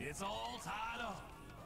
It's all tied up.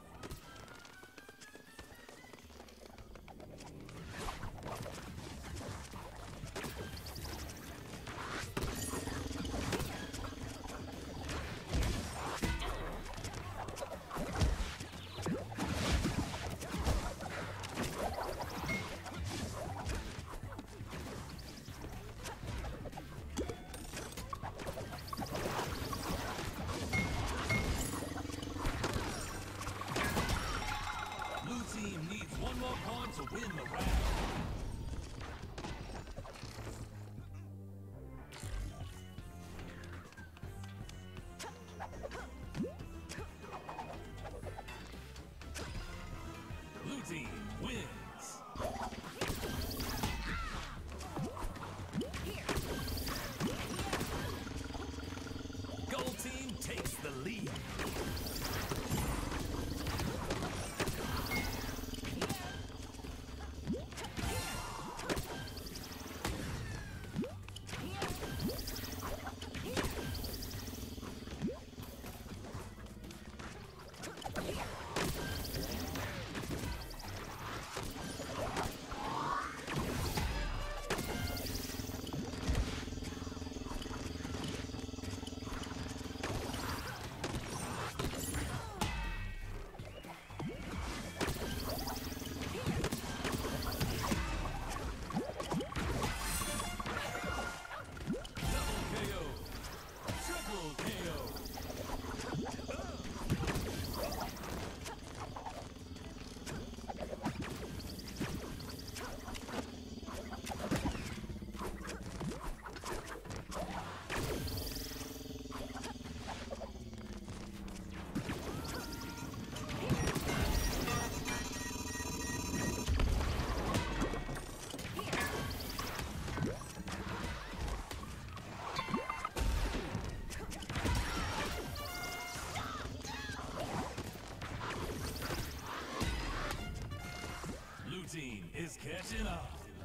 Team needs one more point to win the round. Blue team wins. Gold team takes the lead. Blue team is catching up.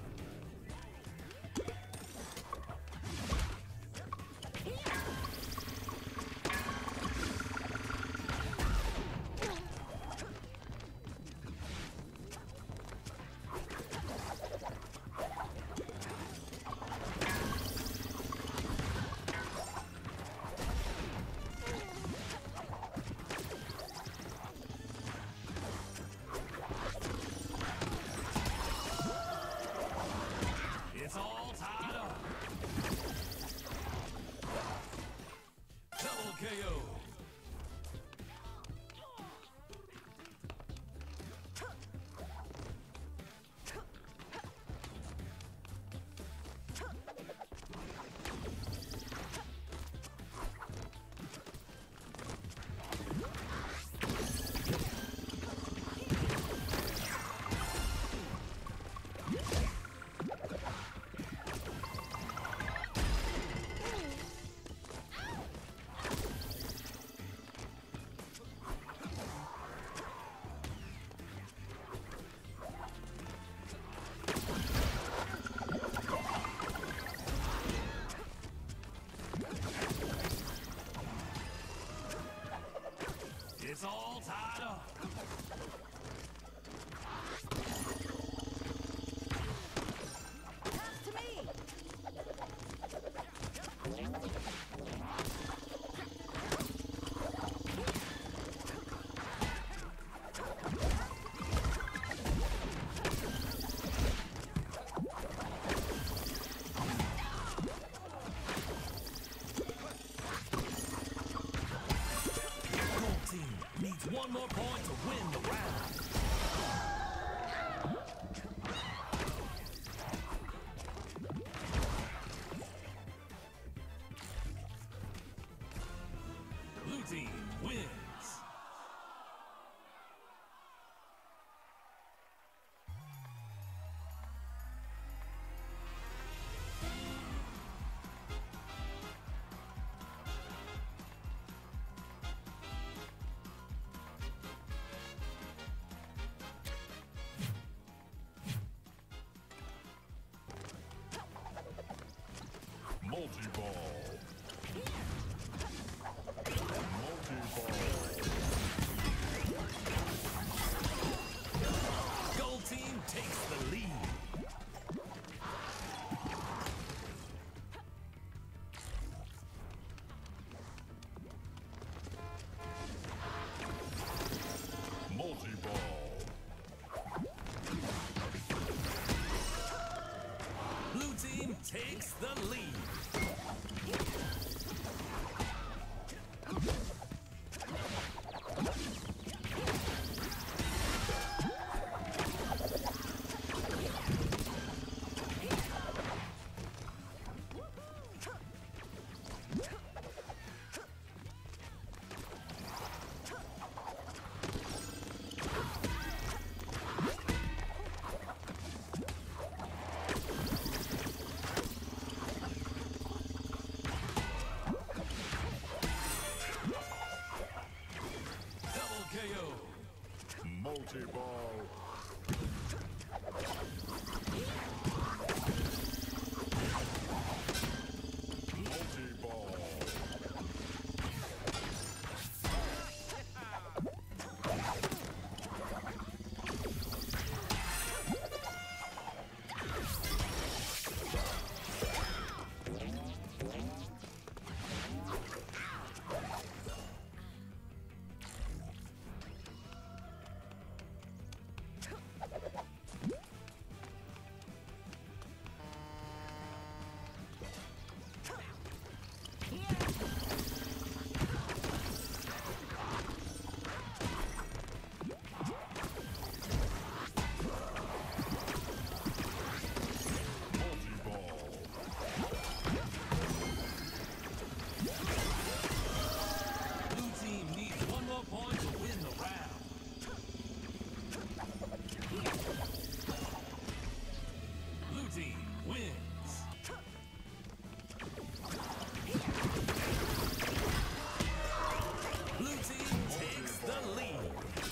It's all tied up. Double KO. It's all tied up. Pass to me. Team needs one more point to win the round. Blue team wins. Multi-ball. Multi-ball. Multi-ball. Multi-ball. Blue team needs one more point to win the round. Blue team wins. Blue team takes the lead.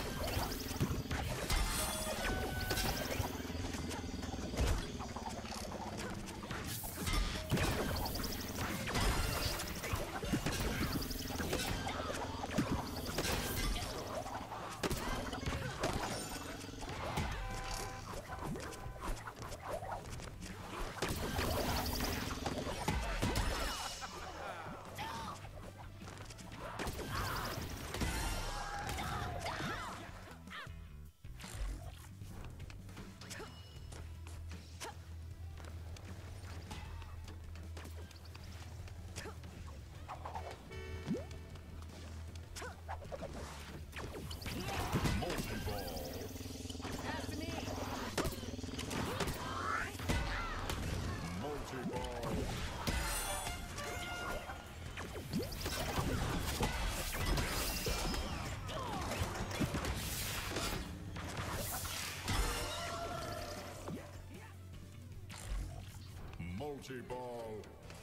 Multi-ball.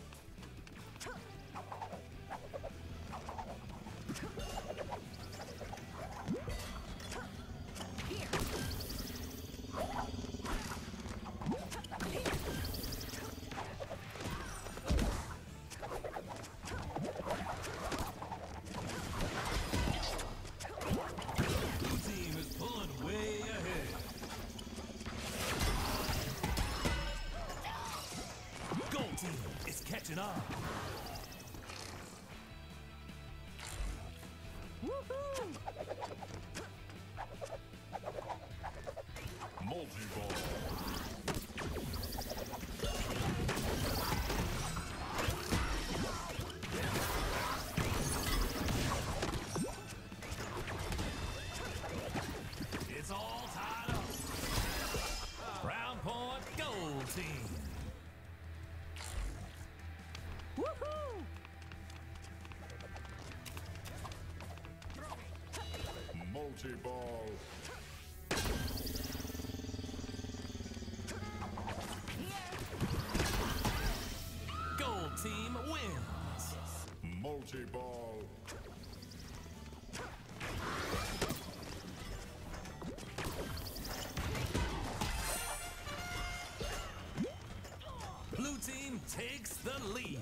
Blue team is pulling way ahead. Gold team is catching up. Multi-ball. It's all tied up. Round point, gold team. Multi-ball. Gold team wins. Multi-ball. Blue team takes the lead.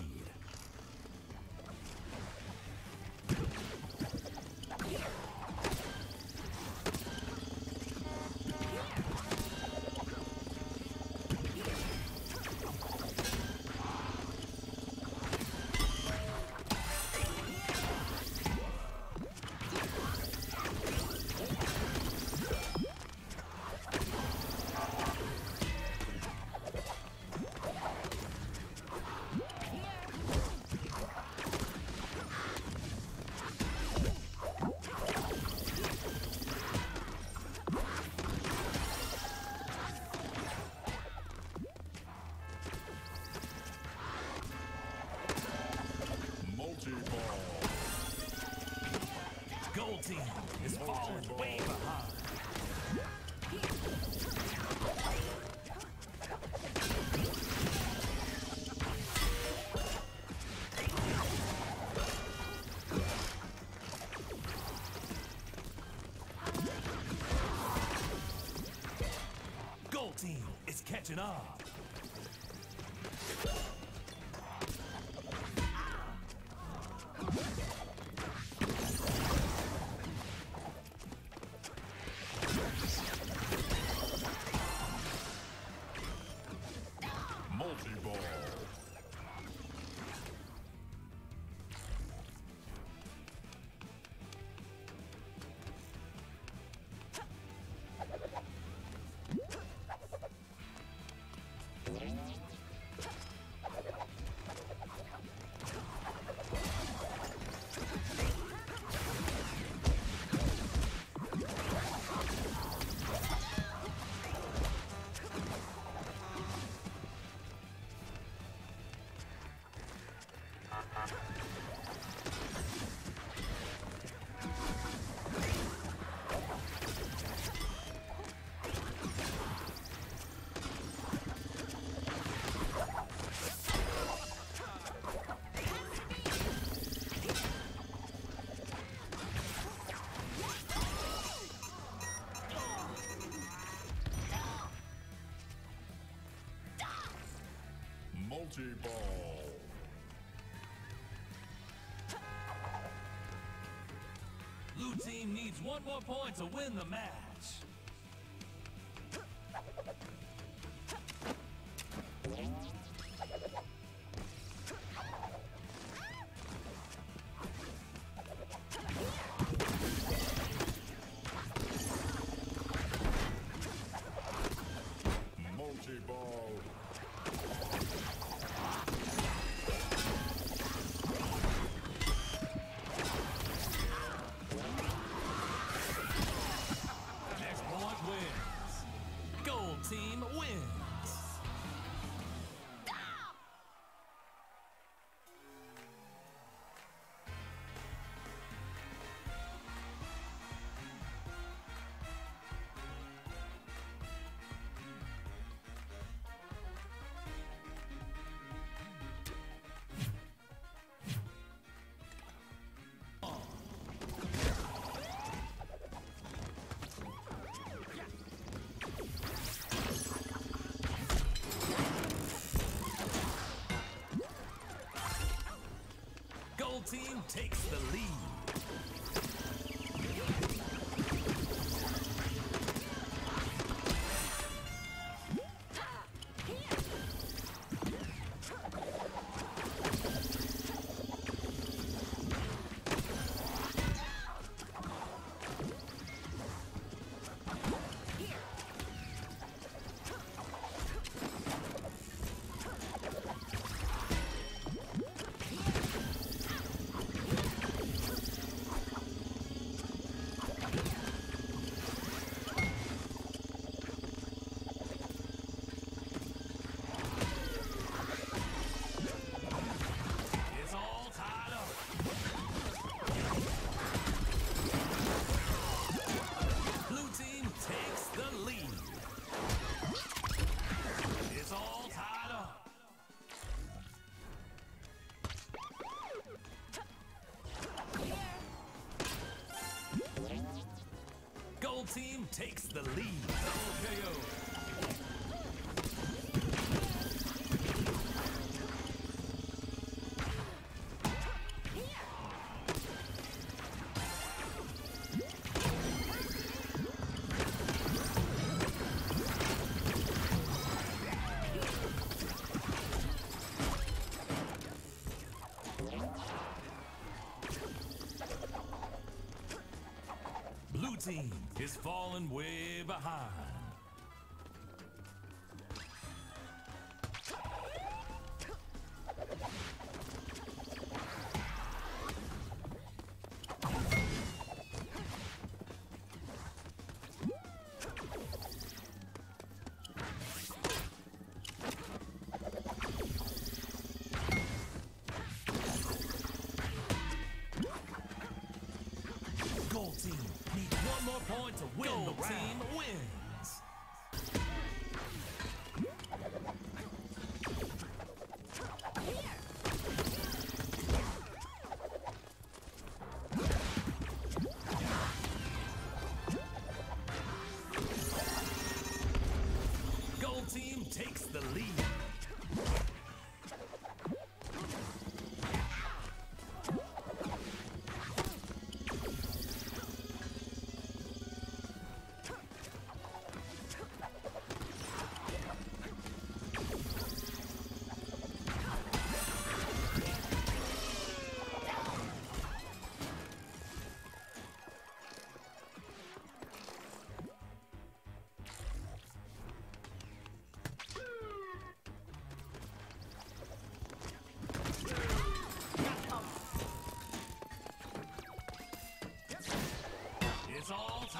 Multi-ball. Gold team is falling way behind. Switching up. Multi-ball. Multi-ball. Blue team needs one more point to win the match. Multi-ball. Next point wins. Gold team wins. Gold team takes the lead. It's all tied up. Blue team takes the lead. It's all tied up. Gold team takes the lead. Double KO. Blue team is falling way behind. Gold team needs one more point to win the round. Gold team wins. Gold team takes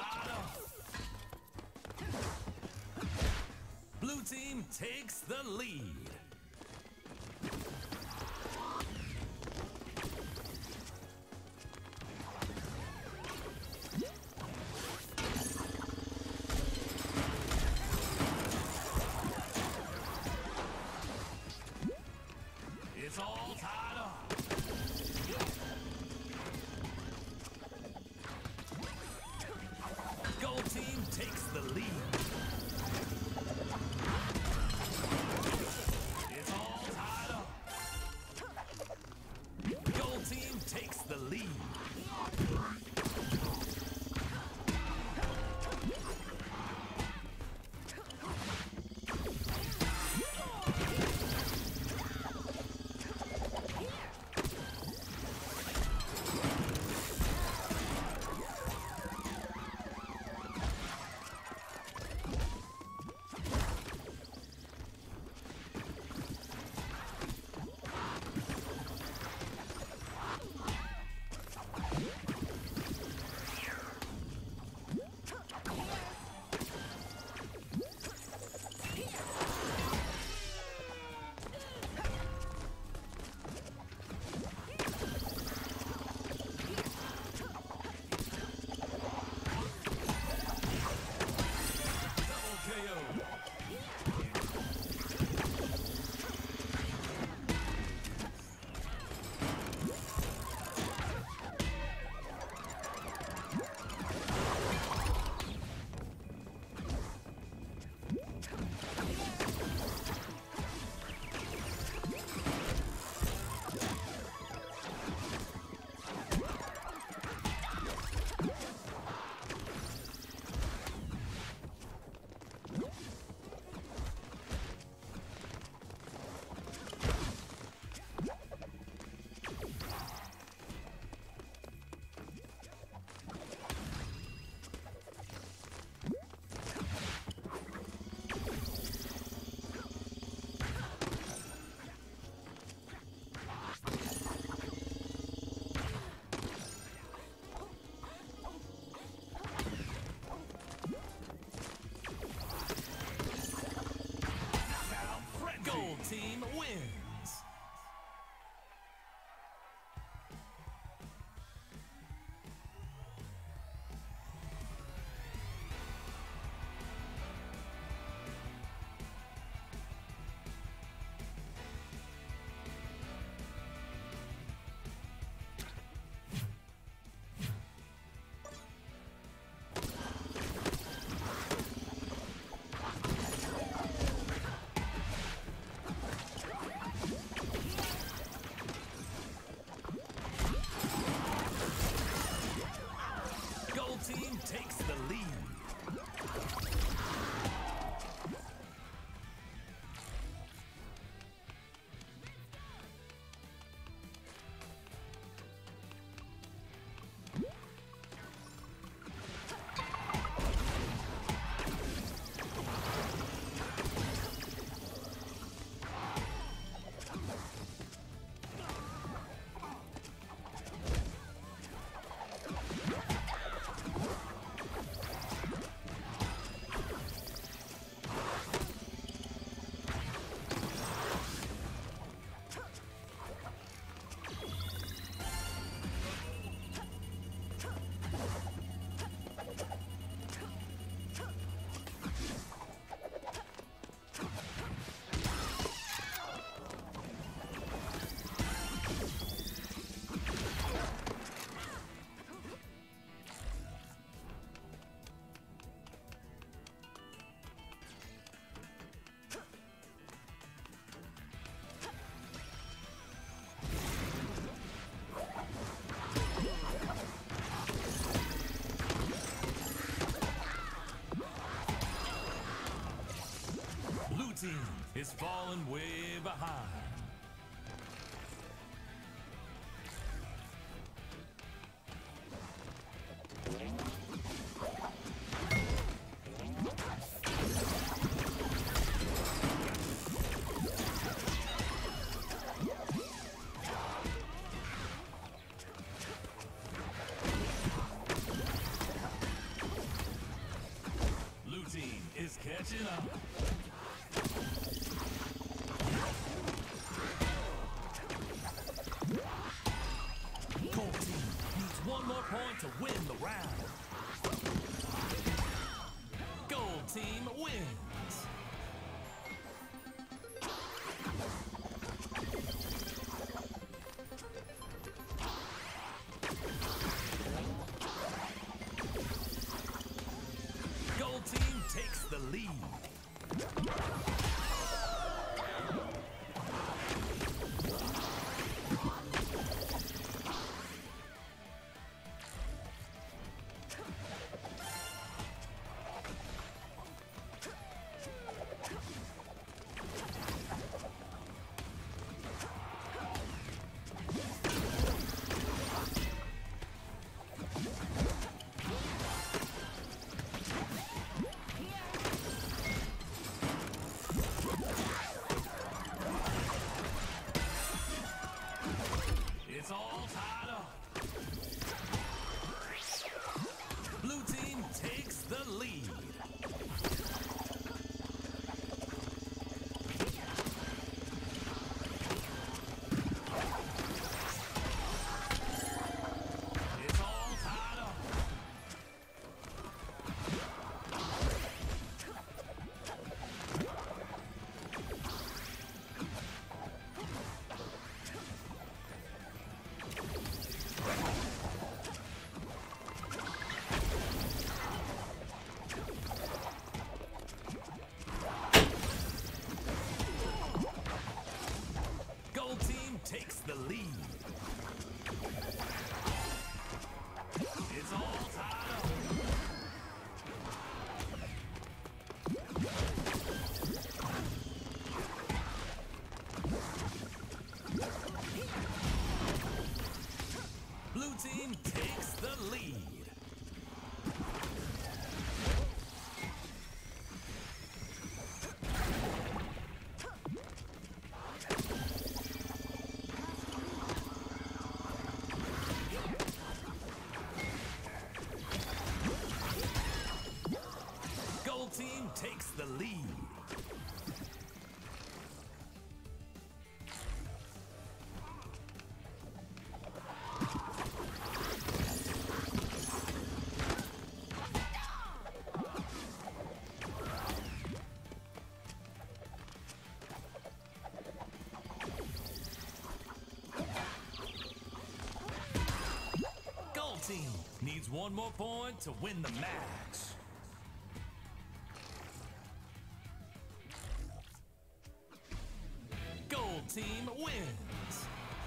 tied up. Blue team takes the lead. It's all tied up. Gold team takes the lead. It's all tied up. Gold team takes the lead. Gold team wins. Gold team takes the lead. Blue team is falling way behind. catching up. Gold team needs one more point to win the round. Gold team wins. Gold team takes the lead. It's all tied up. Blue team takes the lead. It's all tied up. Gold team takes the lead. It's all tied up. Blue team takes the lead. Gold team takes the lead. Gold team needs one more point to win the match. Gold team wins.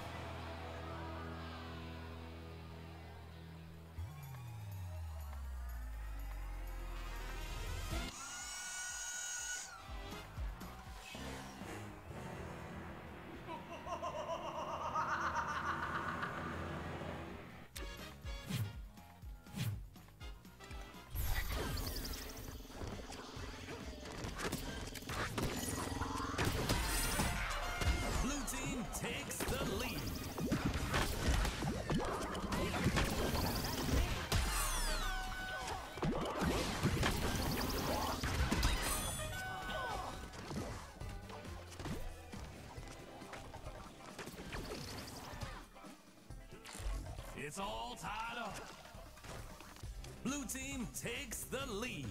Blue team takes the lead. It's all tied up. Blue team takes the lead.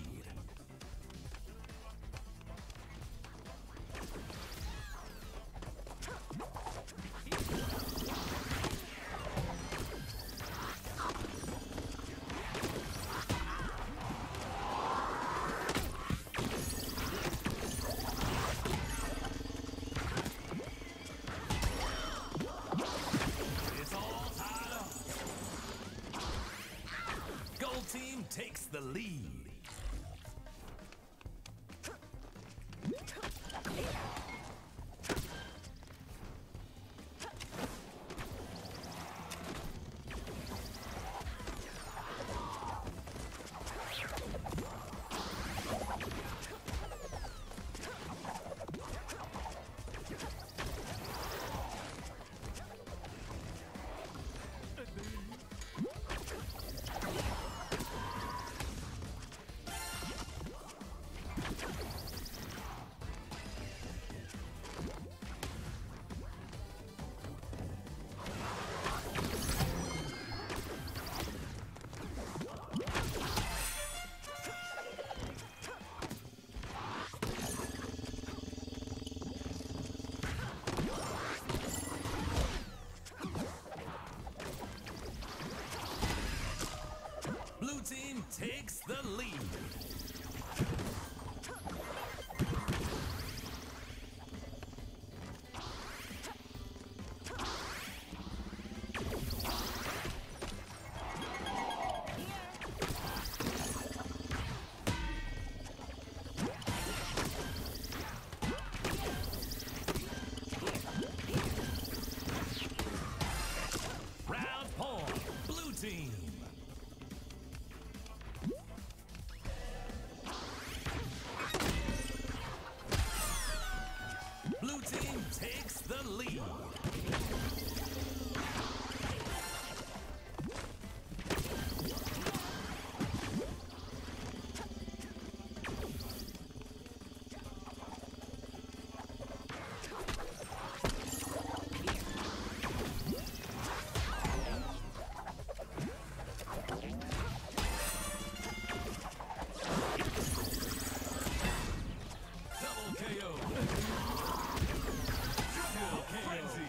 It's all tied up. Gold team takes the lead. the lead. Round point, blue team. Blue team takes the lead. Double KO. Triple frenzy.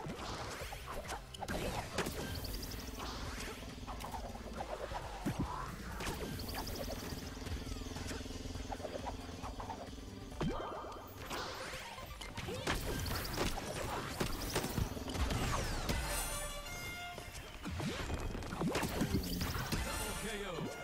Double KO.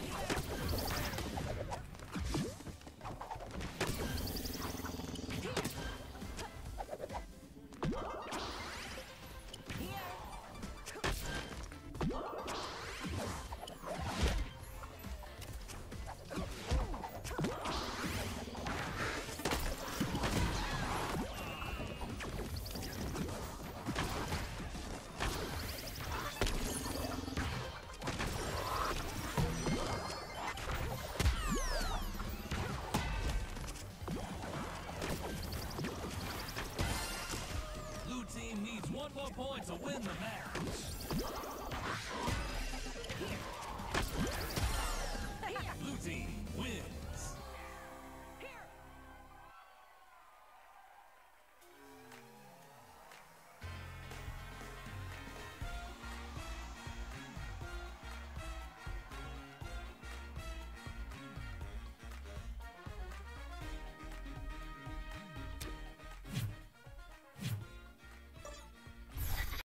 Blue team needs one more point to win the match. Blue team wins.